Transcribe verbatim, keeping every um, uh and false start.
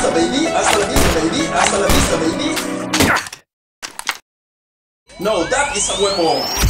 vista, baby. Hasta la vista, baby. Hasta la vista, baby. No, that is a weapon.